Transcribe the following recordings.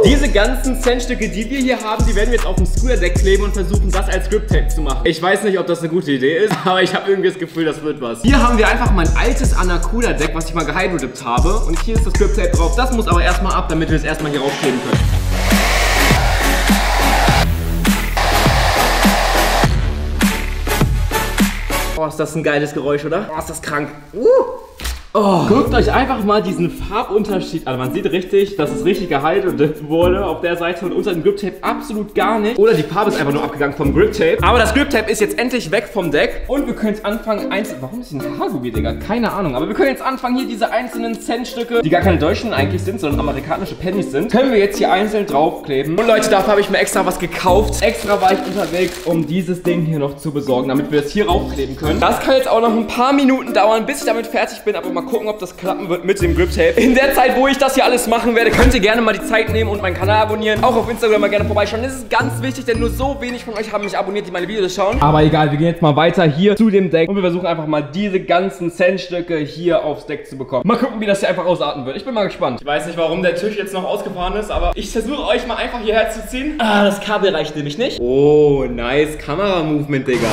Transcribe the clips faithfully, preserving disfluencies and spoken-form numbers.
Diese ganzen Centstücke, die wir hier haben, die werden wir jetzt auf dem Scooter-Deck kleben und versuchen, das als Grip-Tape zu machen. Ich weiß nicht, ob das eine gute Idee ist, aber ich habe irgendwie das Gefühl, das wird was. Hier haben wir einfach mein altes Anaconda-Deck, was ich mal gehydrodippt habe. Und hier ist das Grip-Tape drauf. Das muss aber erstmal ab, damit wir es erstmal hier raufkleben können. Oh, ist das ein geiles Geräusch, oder? Oh, ist das krank. Uh. Oh. Guckt euch einfach mal diesen Farbunterschied an. Man sieht richtig, dass es richtig gehydrodippt wurde auf der Seite und unter dem Grip Tape absolut gar nicht. Oder die Farbe ist einfach nur abgegangen vom Grip Tape. Aber das Grip Tape ist jetzt endlich weg vom Deck und wir können jetzt anfangen einzeln. Warum ist hier ein Haargummi, Digga? Keine Ahnung. Aber wir können jetzt anfangen, hier diese einzelnen Centstücke, die gar keine deutschen eigentlich sind, sondern amerikanische Pennies sind, können wir jetzt hier einzeln draufkleben. Und Leute, dafür habe ich mir extra was gekauft. Extra war ich unterwegs, um dieses Ding hier noch zu besorgen, damit wir das hier raufkleben können. Das kann jetzt auch noch ein paar Minuten dauern, bis ich damit fertig bin, aber mal gucken, ob das klappen wird mit dem Grip Tape. In der Zeit, wo ich das hier alles machen werde, könnt ihr gerne mal die Zeit nehmen und meinen Kanal abonnieren. Auch auf Instagram mal gerne vorbeischauen. Das ist ganz wichtig, denn nur so wenig von euch haben mich abonniert, die meine Videos schauen. Aber egal, wir gehen jetzt mal weiter hier zu dem Deck und wir versuchen einfach mal diese ganzen Centstücke hier aufs Deck zu bekommen. Mal gucken, wie das hier einfach ausarten wird. Ich bin mal gespannt. Ich weiß nicht, warum der Tisch jetzt noch ausgefahren ist, aber ich versuche euch mal einfach hierher zu ziehen. Ah, das Kabel reicht nämlich nicht. Oh, nice Kamera-Movement, Digga.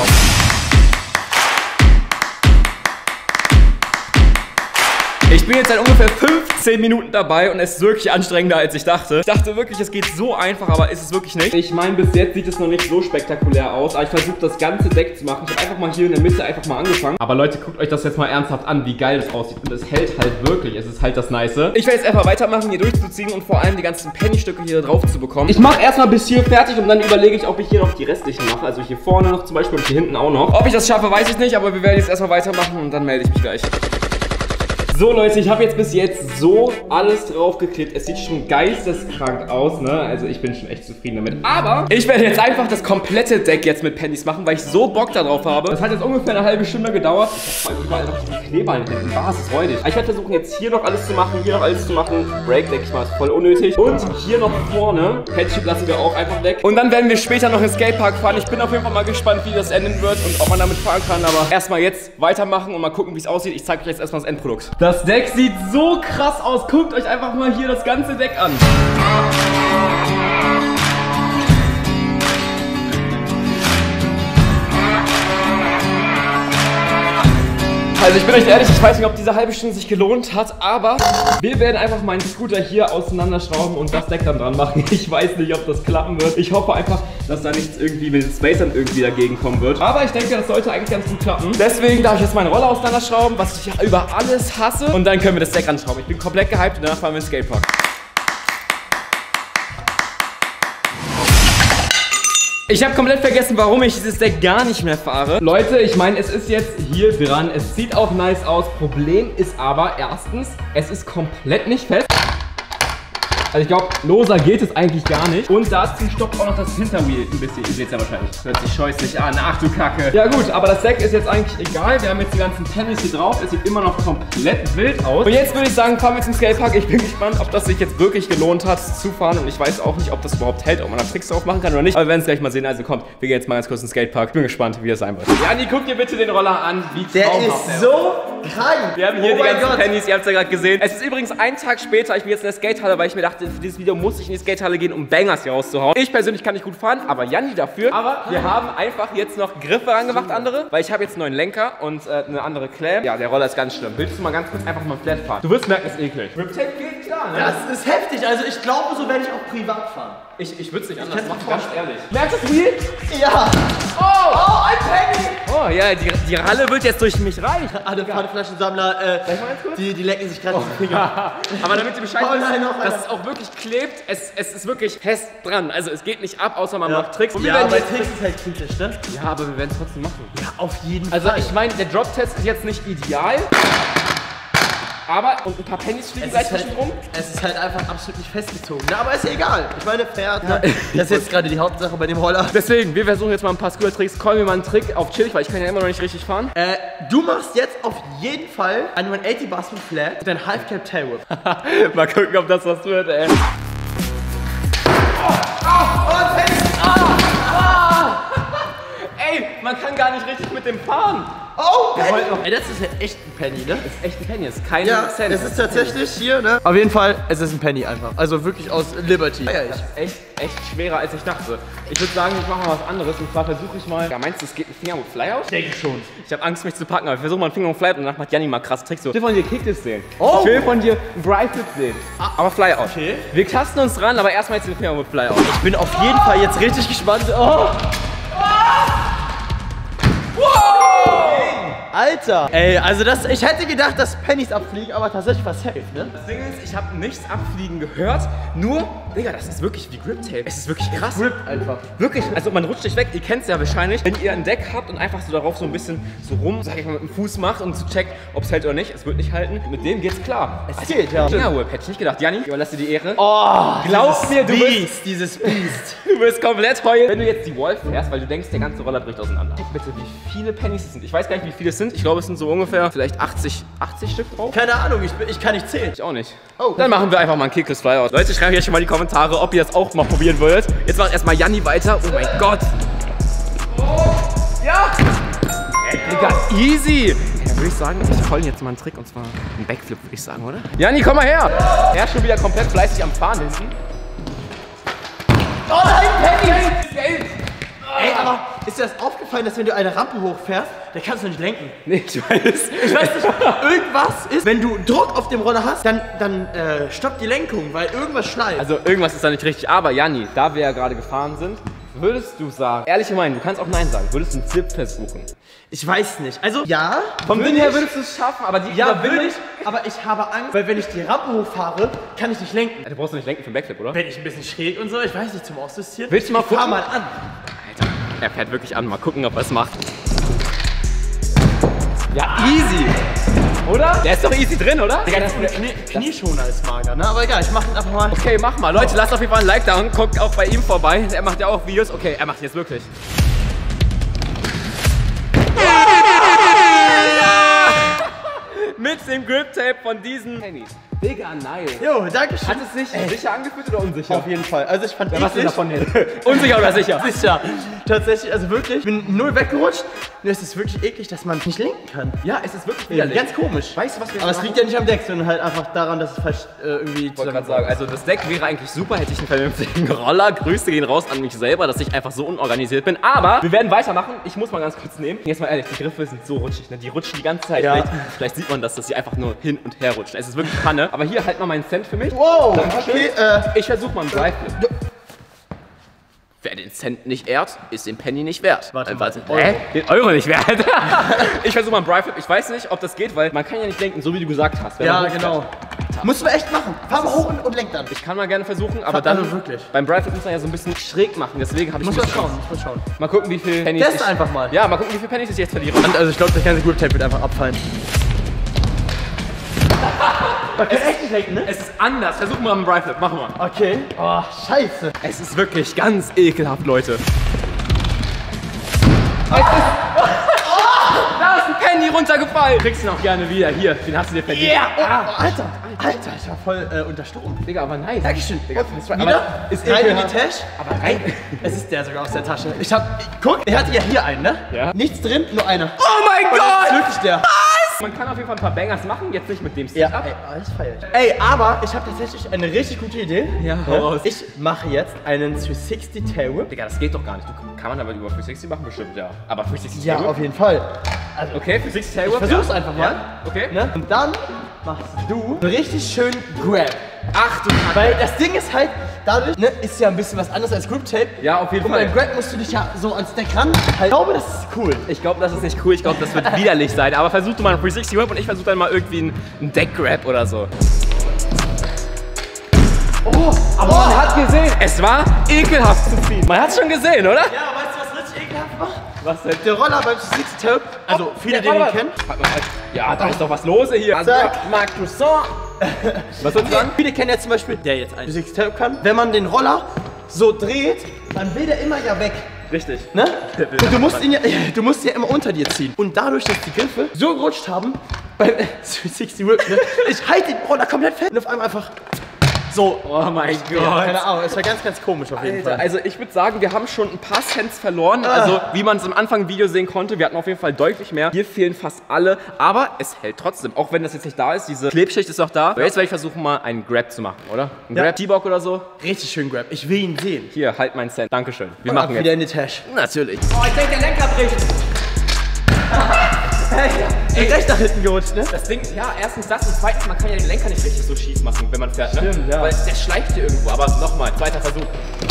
Ich bin jetzt seit ungefähr fünfzehn Minuten dabei und es ist wirklich anstrengender, als ich dachte. Ich dachte wirklich, es geht so einfach, aber ist es wirklich nicht. Ich meine, bis jetzt sieht es noch nicht so spektakulär aus, aber ich versuche das ganze Deck zu machen. Ich habe einfach mal hier in der Mitte einfach mal angefangen. Aber Leute, guckt euch das jetzt mal ernsthaft an, wie geil das aussieht. Und es hält halt wirklich, es ist halt das Nice. Ich werde jetzt einfach weitermachen, hier durchzuziehen und vor allem die ganzen Pennystücke hier drauf zu bekommen. Ich mache erstmal bis hier fertig und dann überlege ich, ob ich hier noch die restlichen mache. Also hier vorne noch zum Beispiel und hier hinten auch noch. Ob ich das schaffe, weiß ich nicht, aber wir werden jetzt erstmal weitermachen und dann melde ich mich gleich. So Leute, ich habe jetzt bis jetzt so alles draufgeklebt. Es sieht schon geisteskrank aus, ne? Also ich bin schon echt zufrieden damit. Aber ich werde jetzt einfach das komplette Deck jetzt mit Pennies machen, weil ich so Bock darauf habe. Das hat jetzt ungefähr eine halbe Stunde gedauert. Ich habe überall noch die Kleber in den Basis, räudig. Ich werde versuchen jetzt hier noch alles zu machen, hier noch alles zu machen. Break, denke ich mal, ist voll unnötig. Und hier noch vorne, Headship lassen wir auch einfach weg. Und dann werden wir später noch in den Skatepark fahren. Ich bin auf jeden Fall mal gespannt, wie das enden wird und ob man damit fahren kann. Aber erstmal jetzt weitermachen und mal gucken, wie es aussieht. Ich zeige euch jetzt erstmal das Endprodukt. Das Deck sieht so krass aus. Guckt euch einfach mal hier das ganze Deck an. Also ich bin euch ehrlich, ich weiß nicht, ob diese halbe Stunde sich gelohnt hat, aber wir werden einfach meinen Scooter hier auseinanderschrauben und das Deck dann dran machen. Ich weiß nicht, ob das klappen wird. Ich hoffe einfach, dass da nichts irgendwie mit den Spacern irgendwie dagegen kommen wird. Aber ich denke, das sollte eigentlich ganz gut klappen. Deswegen darf ich jetzt meine Roller auseinanderschrauben, was ich ja über alles hasse. Und dann können wir das Deck anschrauben. Ich bin komplett gehypt und danach fahren wir ins Skatepark. Ich habe komplett vergessen, warum ich dieses Deck gar nicht mehr fahre. Leute, ich meine, es ist jetzt hier dran. Es sieht auch nice aus. Problem ist aber erstens, es ist komplett nicht fest. Also ich glaube, loser geht es eigentlich gar nicht. Und da ist zum Stopp auch noch das Hinterwheel ein bisschen. Ihr seht es ja wahrscheinlich. Hört sich scheußlich an. Ach du Kacke. Ja gut, aber das Deck ist jetzt eigentlich egal. Wir haben jetzt die ganzen Pennies hier drauf. Es sieht immer noch komplett wild aus. Und jetzt würde ich sagen, fahren wir zum Skatepark. Ich bin gespannt, ob das sich jetzt wirklich gelohnt hat zu fahren. Und ich weiß auch nicht, ob das überhaupt hält, ob man da Tricks drauf machen kann oder nicht. Aber wir werden es gleich mal sehen. Also kommt, wir gehen jetzt mal ganz kurz in den Skatepark. Ich bin gespannt, wie das sein wird. Jani, guck dir bitte den Roller an. Wie der ist so krank. Wir haben hier oh die ganzen Gott. Pennies. Ihr habt es ja gerade gesehen. Es ist übrigens ein Tag später. Ich bin jetzt in der Skatehalle, weil ich mir dachte, für dieses Video muss ich in die Skatehalle gehen, um Bangers hier rauszuhauen. Ich persönlich kann nicht gut fahren, aber Janni dafür. Aber wir haben einfach jetzt noch Griffe rangemacht, andere, weil ich habe jetzt einen neuen Lenker und äh, eine andere Clamp. Ja, der Roller ist ganz schlimm. Willst du mal ganz kurz einfach mal flat fahren? Du wirst merken, es ist eklig. Grip Tape geht klar, ne? Das ist heftig. Also ich glaube, so werde ich auch privat fahren. Ich, ich würde es nicht anders machen, ganz ehrlich. Merkst du das Wheel? Ja. Oh! Oh, ein Penny! Oh ja, die, die Ralle wird jetzt durch mich reich. Alle Pfandflaschensammler, äh, die, die lecken sich gerade oh. die Finger. Aber damit ihr Bescheid oh, nein, wisst, dass es auch wirklich klebt, es, es ist wirklich fest dran. Also es geht nicht ab, außer man ja. macht Tricks. Und wir ja, werden bei jetzt Tricks ist halt kritisch, ne? Ja, aber wir werden es trotzdem machen. Ja, auf jeden also, Fall. Also ich meine, der Drop-Test ist jetzt nicht ideal. Aber, und ein paar Pennies fliegen gleich halt, zwischen rum. Es ist halt einfach absolut nicht festgezogen. Na, aber ist ja egal. Ich meine, fährt. Ja. Das ist jetzt gerade die Hauptsache bei dem Roller. Deswegen, wir versuchen jetzt mal ein paar Scooter-Tricks. Call mir mal einen Trick auf chillig, weil ich kann ja immer noch nicht richtig fahren. Äh, du machst jetzt auf jeden Fall einen hundertachtzig Bars mit Flat, dein Half-Cap Tailwhip. Mal gucken, ob das was wird, ey. Oh, oh, und fest! Ah, ah. Ey, man kann gar nicht richtig mit dem fahren. Oh, Wir wollten noch- Ey, das ist ja echt ein Penny, ne? Das ist echt ein Penny, das ist kein Ja, Cent. es ist tatsächlich hier, ne? Auf jeden Fall, es ist ein Penny einfach. Also wirklich aus Liberty. Feier Das ich. ist echt, echt schwerer als ich dachte. Ich würde sagen, ich mache mal was anderes und zwar versuche ich mal. Ja, meinst du, es geht ein Finger mit Fly aus? Denke schon. Ich habe Angst, mich zu packen, aber ich versuche mal einen Finger mit Fly und danach macht Janni mal krass Tricks. So. Ich will von dir Kickflips sehen. Oh. Ich will von dir einen Dry Flip sehen. Aber Fly out. Okay. Wir tasten uns dran, aber erstmal jetzt den Finger mit Fly out. Ich bin auf jeden Fall jetzt richtig gespannt. Oh. Alter! Ey, also das, ich hätte gedacht, dass Pennies abfliegen, aber tatsächlich war safe, ne? Das Ding ist, ich habe nichts abfliegen gehört. Nur, Digga, das ist wirklich wie Grip Tape. Es ist wirklich krass. Grip einfach. Wirklich, also man rutscht nicht weg. Ihr kennt es ja wahrscheinlich, wenn ihr ein Deck habt und einfach so darauf so ein bisschen so rum, sag ich mal, mit dem Fuß macht und so checkt, ob es hält oder nicht. Es wird nicht halten. Mit dem geht's klar. Es geht, ja. Ja, Whip, hätte ich nicht gedacht. Janni, überlass dir die Ehre. Oh, Glaub mir, du bist, Beast, dieses Beast. du wirst komplett heulen, wenn du jetzt die Wall fährst, weil du denkst, der ganze Roller bricht auseinander. Guck bitte, wie viele Pennies es sind. Ich weiß gar nicht, wie viele es sind. Ich glaube, es sind so ungefähr vielleicht achtzig, achtzig Stück drauf. Keine Ahnung, ich, bin- ich kann nicht zählen. Ich auch nicht. Oh. Dann machen wir einfach mal einen Kickless Fly aus. Leute, schreibt jetzt schon mal in die Kommentare, ob ihr das auch mal probieren würdet. Jetzt macht erstmal Janni weiter. Oh mein Gott. Ja! Ey, Digga, easy. Ja, dann würde ich sagen, ich hol jetzt mal einen Trick und zwar einen Backflip, würde ich sagen, oder? Janni, komm mal her. Er ist schon wieder komplett fleißig am Fahren hinten. Oh nein, Penny! Ey, aber ist dir das aufgefallen, dass wenn du eine Rampe hochfährst, da kannst du nicht lenken? Nee, ich weiß. Ich weiß nicht, irgendwas ist, wenn du Druck auf dem Roller hast, dann, dann äh, stoppt die Lenkung, weil irgendwas schleift. Also irgendwas ist da nicht richtig. Aber Janni, da wir ja gerade gefahren sind, würdest du sagen, ehrlich gemeint, du kannst auch Nein sagen, würdest du einen Flip versuchen? Ich weiß nicht. Also, ja. Vom würde Ding her ich- würdest du es schaffen, aber die Ja, Überwindung- würde ich, aber ich habe Angst, weil wenn ich die Rampe hochfahre, kann ich nicht lenken. Du brauchst doch nicht lenken für einen Backflip, oder? Wenn ich ein bisschen schräg und so, ich weiß nicht, zum Ausjustieren. Willst du mal Ich fahr gucken? mal an. Alter, er fährt wirklich an. Mal gucken, ob er es macht. Ja, easy. Oder? Der ist doch easy drin, oder? Digga, das ist ein Knie, Knieschoner ist mager, ne? Aber egal, ich mach ihn einfach mal. Okay, mach mal. Leute, lasst auf jeden Fall ein Like da und guckt auch bei ihm vorbei. Er macht ja auch Videos. Okay, er macht ihn jetzt wirklich. Mit dem Grip Tape von diesen Pennies. Digga, nice. Jo, danke schön. Hat es sich Ey. sicher angefühlt oder unsicher? Auf jeden Fall. Also ich fand Was ist eklig. davon jetzt? Unsicher oder sicher? Sicher. Tatsächlich, also wirklich, ich bin null weggerutscht. Nur es ist wirklich eklig, dass man nicht lenken kann. Ja, es ist wirklich Ja, widerlich. ganz komisch. Weißt du, was wir Aber es machen? liegt ja nicht am Deck, sondern halt einfach daran, dass es falsch äh, irgendwie Ich wollte gerade sagen, also das Deck wäre eigentlich super, hätte ich einen vernünftigen Roller. Grüße gehen raus an mich selber, dass ich einfach so unorganisiert bin. Aber wir werden weitermachen. Ich muss mal ganz kurz nehmen. Jetzt mal ehrlich, die Griffe sind so rutschig, ne? Die rutschen die ganze Zeit. Ja. Vielleicht, vielleicht sieht man das, dass sie einfach nur hin und her rutschen. Es ist wirklich Panne. Aber hier, halt mal meinen Cent für mich. Wow, Dankeschön. okay, äh, Ich versuche mal einen Dry Flip. Wer den Cent nicht ehrt, ist den Penny nicht wert. Warte Äh, mal, warte. Euro. Hä? Den Euro nicht wert. Ich versuche mal einen Dry Flip. Ich weiß nicht, ob das geht, weil man kann ja nicht lenken, so wie du gesagt hast. wenn ja, man hochfährt. genau. Musst du echt machen. Fahr mal hoch und, und lenk dann. Ich kann mal gerne versuchen, aber Fand dann also wirklich. beim Dry Flip muss man ja so ein bisschen schräg machen, deswegen habe ich Muss ein mal bisschen schauen, muss mal schauen. Mal gucken, wie viel Pennies Test ich... einfach mal. Ja, mal gucken, wie viel Pennies ich jetzt verliere. Und also ich glaube, der ganze Grip Tape wird einfach abfallen. Man kann echt nicht lenken, ne? Es ist anders. Versuch mal einen Dry Flip. Mach mal. Okay. Oh, scheiße. Es ist wirklich ganz ekelhaft, Leute. Es ist... Da ist ein Penny runtergefallen. Kriegst du ihn auch gerne wieder. Hier, den hast du dir verdient. Yeah. Oh, oh, Alter, Alter, ich war voll äh, unter Strom. Digga, aber nice. Dankeschön. Digga, fast right. Wieder? Aber ist Rein in die ekelhaft. Tasche. Aber rein. Es ist der sogar aus der Tasche. Ich hab, guck, er hatte ja hier einen, ne? Ja. Nichts drin, nur einer. Oh mein Und das ist Gott! wirklich der. Man kann auf jeden Fall ein paar Bangers machen, jetzt nicht mit dem Ja, Setup. ey, alles feier ich. Ey, aber ich habe tatsächlich eine richtig gute Idee. Ja, hau raus. Ich mache jetzt einen dreihundertsechzig Tail Whip. Digga, das geht doch gar nicht. Du, kann man aber über dreihundertsechzig machen? Bestimmt, ja. Aber dreihundertsechzig Ja, Tail Whip? auf jeden Fall. Also, Okay, dreihundertsechzig Tail ich Whip. versuch's ja. einfach mal. Ja, okay. Ne? Und dann machst du einen richtig schönen Grab. Ach du Kacke. Weil das Ding ist halt, dadurch ne, ist ja ein bisschen was anderes als Grip Tape. Ja, auf jeden Und Fall. beim Grab musst du dich ja so ans Deck ran. Ich glaube, das ist cool. Ich glaube, das ist nicht cool. Ich glaube, das wird widerlich sein. Aber versuch du mal einen dreihundertsechzig Whip und ich versuche dann mal irgendwie einen, einen Deck Grab oder so. Oh, Aber man hat gesehen, es war ekelhaft zu ziehen. Man hat es schon gesehen, oder? Ja, weißt du, was richtig ekelhaft war? Was denn? Der Roller beim dreihundertsechzig Tape. Also, viele, Ja, den ihn warte, kennen. warte. Warte mal. Ja, da ist doch was los hier. Also, Zack. Marc Croissant. Was sollst du sagen? Viele kennen ja zum Beispiel, der jetzt einen dreihundertsechzig Tape kann. Wenn man den Roller so dreht, dann will der immer ja weg. Richtig. Ne? Und du musst ihn ja, du musst ihn ja immer unter dir ziehen. Und dadurch, dass die Griffe so gerutscht haben, beim dreihundertsechzig Whip, ne? Ich halte den Roller komplett fest und auf einmal einfach So. Oh mein Gott. Ja, keine Ahnung, es war ganz, ganz komisch auf jeden Alter, Fall. also ich würde sagen, wir haben schon ein paar Cents verloren. Also wie man es am Anfang im Video sehen konnte, wir hatten auf jeden Fall deutlich mehr. Hier fehlen fast alle, aber es hält trotzdem. Auch wenn das jetzt nicht da ist, diese Klebschicht ist noch da. Aber jetzt werde ich versuchen, mal einen Grab zu machen, oder? Ein Ja. Grab, T-Bock oder so. Richtig schön Grab. Ich will ihn sehen. Hier, halt meinen Cent. Dankeschön. Wir Und machen ab jetzt. wieder in die Tasche. Natürlich. Oh, ich denke, der Lenker bricht. Hey, ey, recht nach hinten gerutscht, ne? Das Ding, ja, erstens das und zweitens, man kann ja den Lenker nicht richtig so schief machen, wenn man fährt, ne? Stimmt, ja. Weil der schleift hier irgendwo, aber nochmal, zweiter Versuch.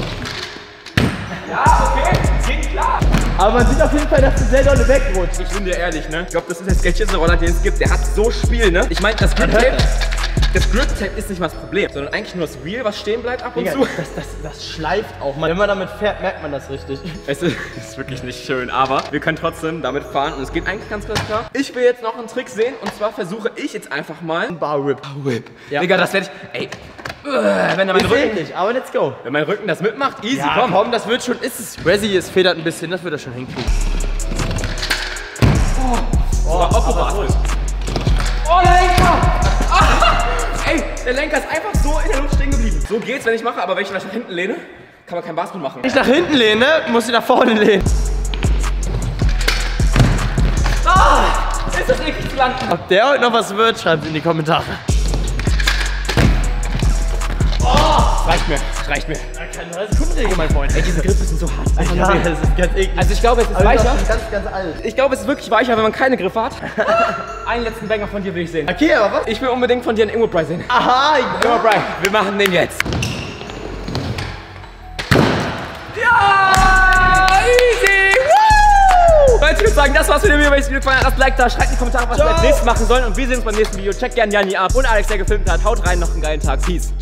Ja, okay, geht klar. Aber man sieht auf jeden Fall, dass du sehr dolle wegrutscht. Ich bin dir ehrlich, ne? Ich glaube, das ist der sketchieste Roller, den es gibt. Der hat so Spiel, ne? Ich meine, das Grip-Tape, das Grip-Tape ist nicht mal das Problem, sondern eigentlich nur das Wheel, was stehen bleibt ab und Digga, zu. das, das, das schleift auch mal. Wenn man damit fährt, merkt man das richtig. Es ist, ist wirklich nicht schön, aber wir können trotzdem damit fahren und es geht eigentlich ganz, ganz klar. Ich will jetzt noch einen Trick sehen und zwar versuche ich jetzt einfach mal... Bar Whip. Whip. Ja. Digga, das werde ich... Ey, äh, wenn da mein Ich Rücken... nicht, aber let's go. Wenn mein Rücken das mitmacht, easy, Ja, komm. komm, das wird schon, ist es. Resi, es federt ein bisschen, das wird er schon hinkriegen. Oh, oh, oh, oh, der Lenker! Ah, ey, der Lenker ist einfach so in der Luft stehen geblieben. So geht's, wenn ich mache, aber wenn ich mich nach hinten lehne, kann man kein Basketball machen. Wenn ich nach hinten lehne, muss ich nach vorne lehnen. Ah, ist das eklig zu landen? Ob der heute noch was wird, schreibt in die Kommentare. Oh, reicht mir, reicht mir. Keine dreißig Sekunden Regel, mein Freund. Ey, diese Griffe sind so hart. Einfach Ja, nur sehen. das ist ganz eklig. Also ich glaube, es ist Aber das weicher. ist ganz, ganz alt. Ich glaube, es ist wirklich weicher, wenn man keine Griffe hat. Einen letzten Banger von dir will ich sehen. Okay, aber was? Ich will unbedingt von dir einen Immo-Bry sehen. Aha, Immo-Bry, wir machen den jetzt. Ja, easy, woo! Leute, ich würde sagen, das war's mit dem Video. Wenn euch das Video gefallen hat, lasst ein Like da, schreibt in die Kommentare, was wir als nächstes machen sollen. Und wir sehen uns beim nächsten Video. Checkt gerne Janni ab und Alex, der gefilmt hat. Haut rein, noch einen geilen Tag. Peace.